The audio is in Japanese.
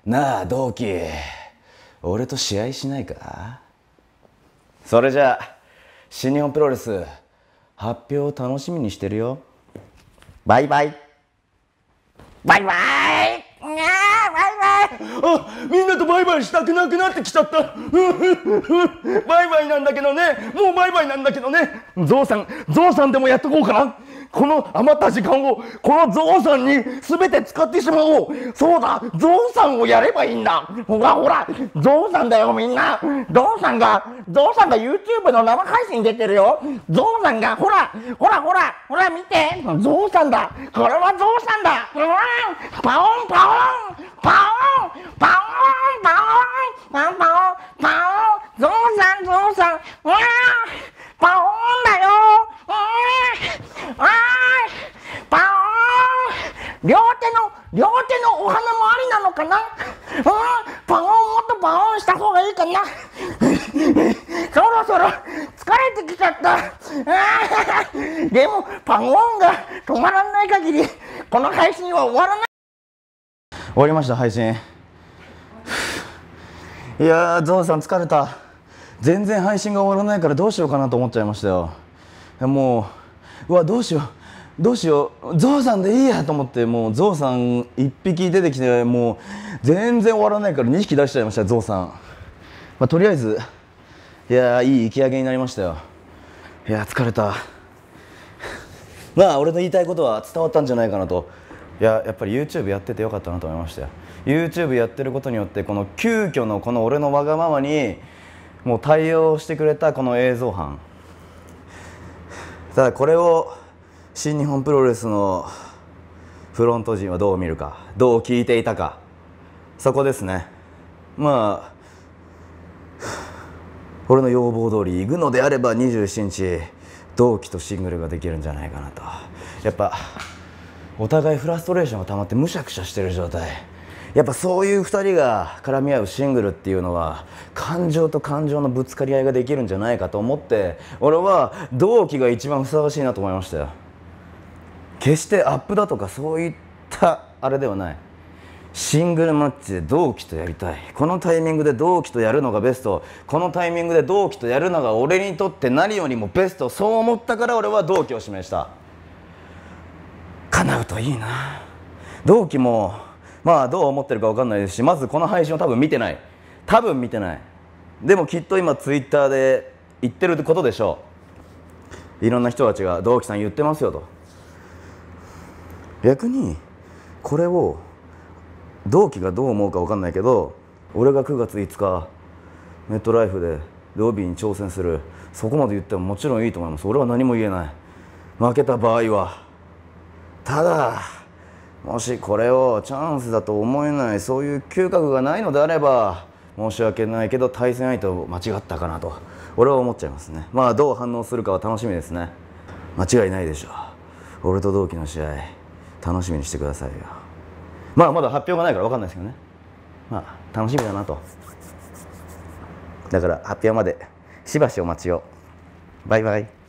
なあ同期、俺と試合しないか？それじゃあ新日本プロレス発表を楽しみにしてるよ。バイバイバイバイ。あ、みんなとバイバイしたくなくなってきちゃった。バイバイなんだけどね、もうバイバイなんだけどね。ゾウさんでもやっとこうかな。この余った時間をこのゾウさんに全て使ってしまおう。そうだ、ゾウさんをやればいいんだ。ほらほら、ゾウさんだよみんな。ゾウさんが YouTube の生配信出てるよ。ゾウさんがほら見て、ゾウさんだ。これはゾウさんだ。パオンパオンパオンパオンパオンパオンパオンパオン、ゾウさんパオンだよ。パオン、両手のお花もありなのかな。パオン、もっとパオンした方がいいかな。そろそろ疲れてきちゃった。でもパオンが止まらない限りこの配信は終わらない。終わりました配信。いやー、ゾウさん疲れた。全然配信が終わらないからどうしようかなと思っちゃいましたよ。もう、うわ、どうしようゾウさんでいいやと思って、もうゾウさん1匹出てきて、もう全然終わらないから2匹出しちゃいました、ゾウさん。とりあえず、いやー、いい息上げになりましたよ。いやー、疲れた。まあ俺の言いたいことは伝わったんじゃないかなと。やっぱり YouTube やっててよかったなと思いましたよ。 YouTube やってることによって、この急遽のこの俺のわがままにもう対応してくれたこの映像班。ただこれを新日本プロレスのフロント陣はどう見るか、どう聞いていたか、そこですね。まあ俺の要望通り行くのであれば27日同期とシングルができるんじゃないかなと。やっぱお互いフラストレーションが溜まってむしゃくしゃしてる状態。やっぱそういう2人が絡み合うシングルっていうのは感情と感情のぶつかり合いができるんじゃないかと思って、俺は同期が一番ふさわしいなと思いましたよ。決してアップだとかそういったあれではない。シングルマッチで同期とやりたい。このタイミングで同期とやるのがベスト。このタイミングで同期とやるのが俺にとって何よりもベスト。そう思ったから俺は同期を指名した。叶うといいな。同期もまあどう思ってるか分かんないですし、まずこの配信を多分見てない。でもきっと今ツイッターで言ってることでしょう。いろんな人たちが同期さん言ってますよと。逆にこれを同期がどう思うか分かんないけど、俺が9月5日ネットライフでロビーに挑戦する、そこまで言ってももちろんいいと思います。俺は何も言えない。負けた場合は。ただもしこれをチャンスだと思えない、そういう嗅覚がないのであれば申し訳ないけど対戦相手を間違ったかなと俺は思っちゃいますね。まあどう反応するかは楽しみですね。間違いないでしょう。俺と同期の試合楽しみにしてくださいよ。まあまだ発表がないから分かんないですけどね。まあ楽しみだなと。だから発表までしばしお待ちを。バイバイ。